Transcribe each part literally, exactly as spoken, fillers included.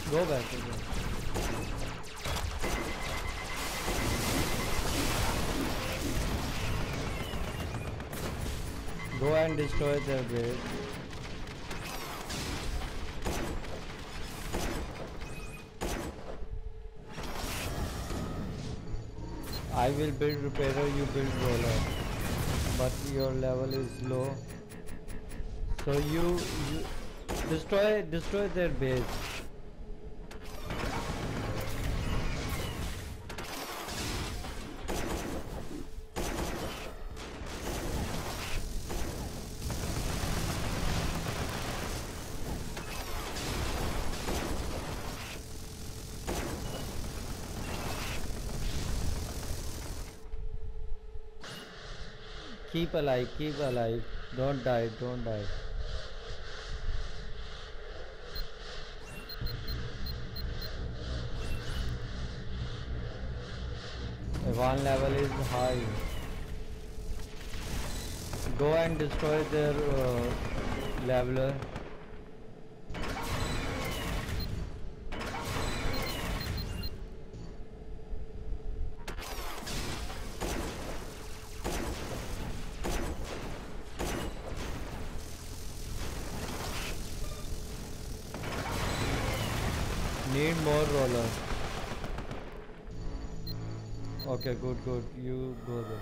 Go back again. Go and destroy their base. I will build repairer, you build roller. But your level is low. So you, you destroy destroy their base. Keep alive, keep alive. Don't die, don't die. One level is high. Go and destroy their uh, leveler. Need more roller. Okay, good, good. You go there.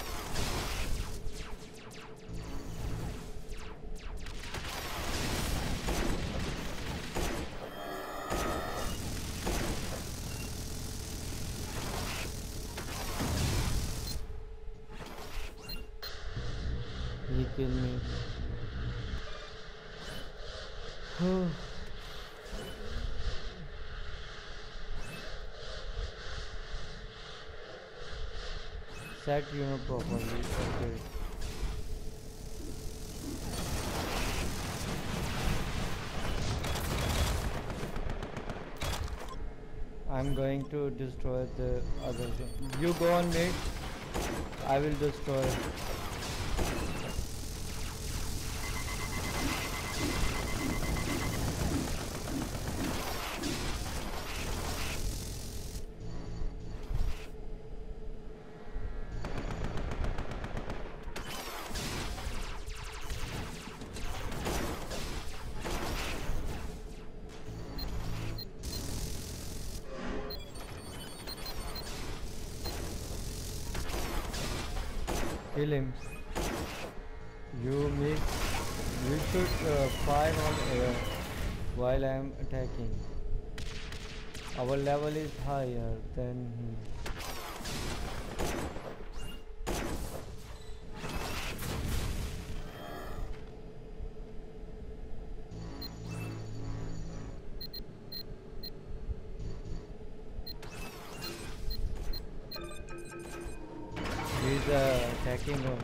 He killed me. Set unit properly. Okay. I'm going to destroy the others. You go on mid. I will destroy. Kill him. You miss. You should uh, fire on air while I am attacking. Our level is higher than him. He's uh, attacking one.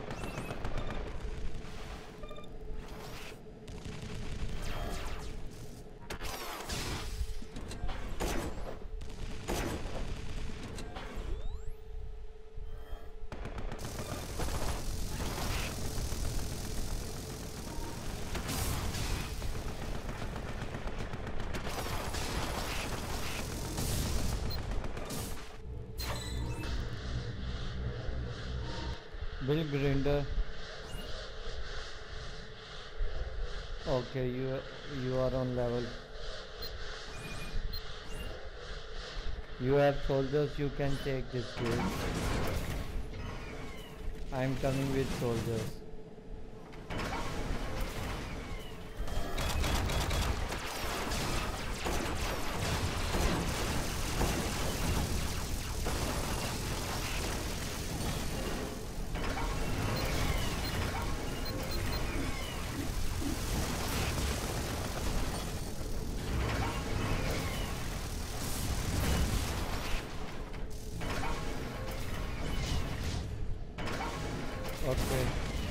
Bill Grinder. Okay, you you are on level. You have soldiers, you can take this game. I am coming with soldiers. Okay.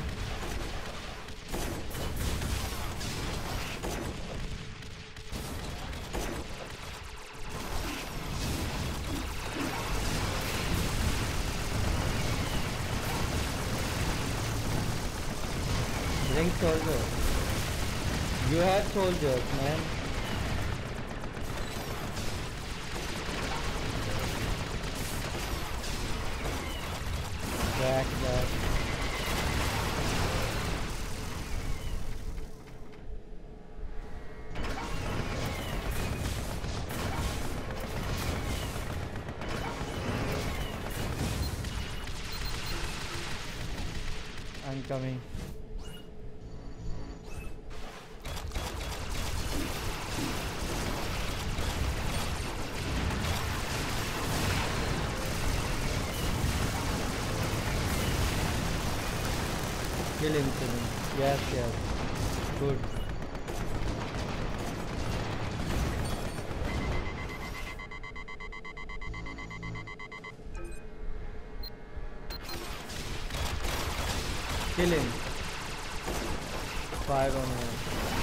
Bring soldiers. You have soldiers, man. back, back. I'm coming. Kill him, kill him. Yes, yes. Good. Kill him. Fire on him.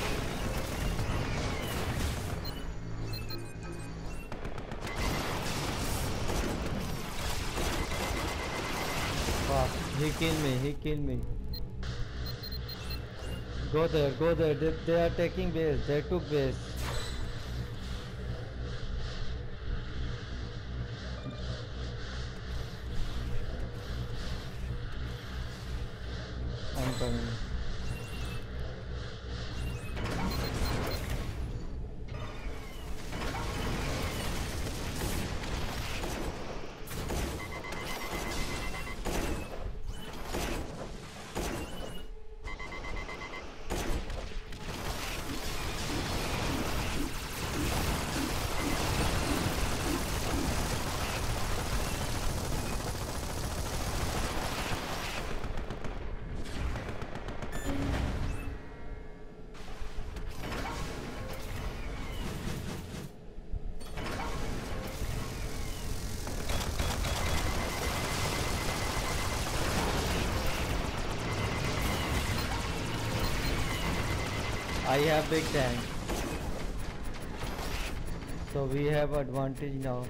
Fuck. He killed me. He killed me. Go there. Go there. They, they are taking base. They took base. I'm coming. I have big tank, so we have advantage now.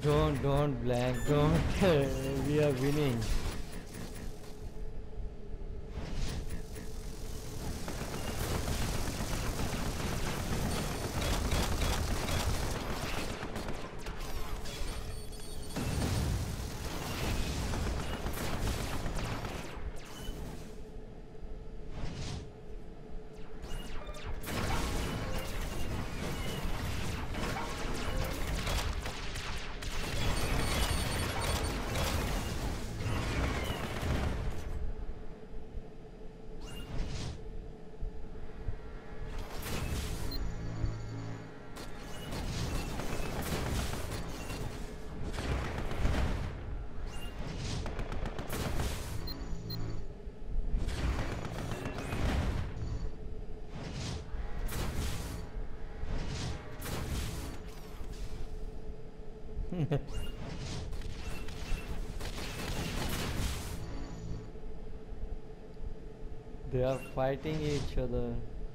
Don't, don't blank, don't. We are winning. They are fighting each other.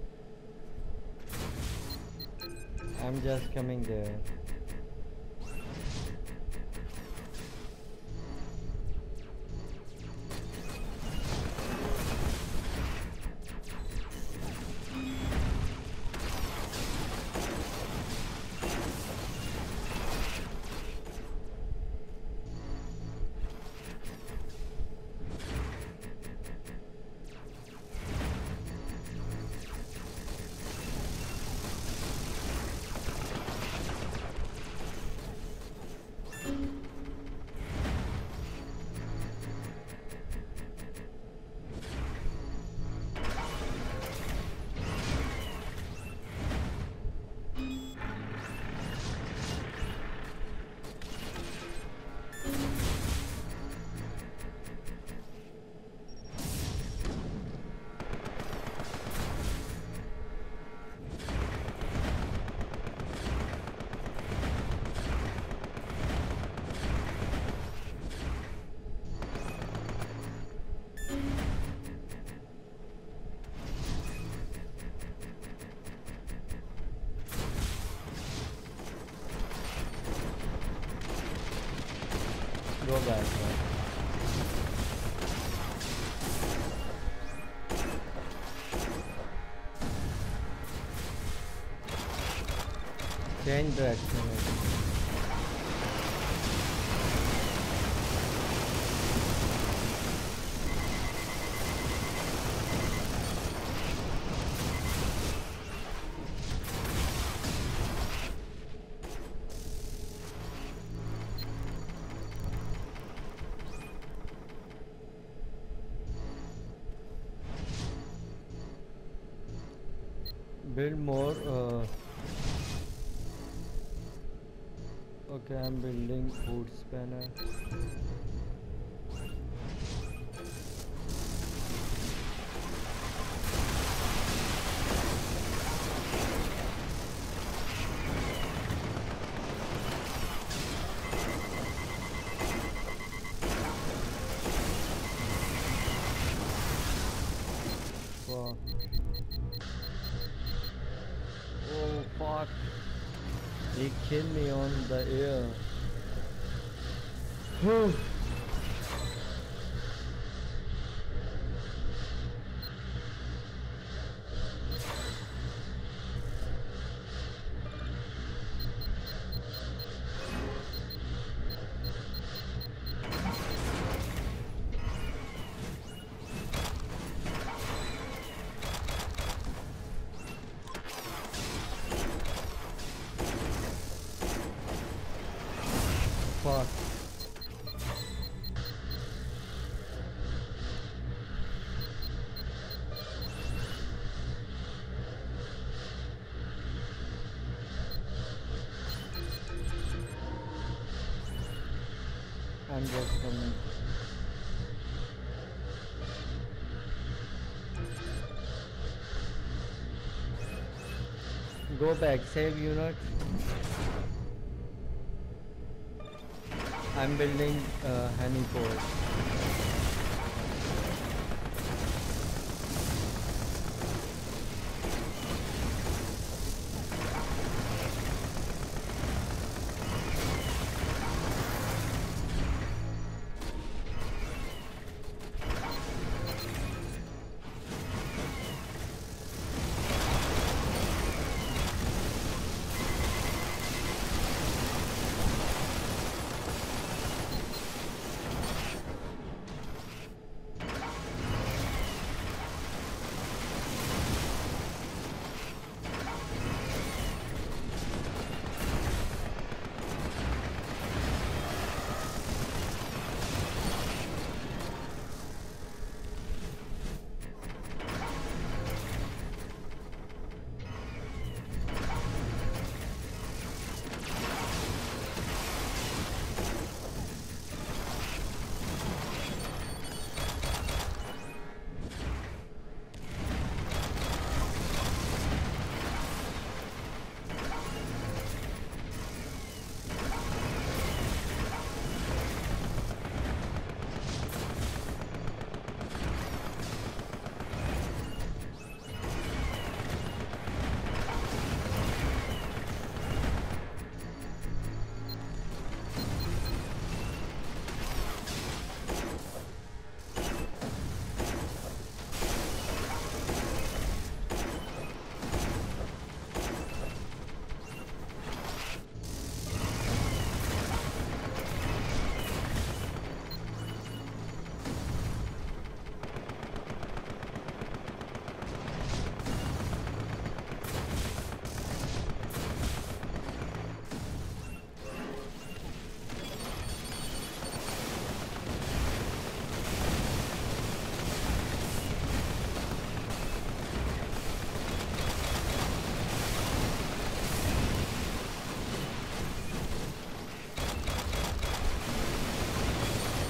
I'm just coming there. Go back, man. Change direction. Build more. Uh, okay, I'm building food spanner. Wow. Oh fuck. He killed me on the air. Whew. Fuck. I'm just coming. Go back, save unit. I'm building uh, honey port.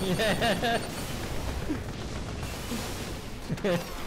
Yeah.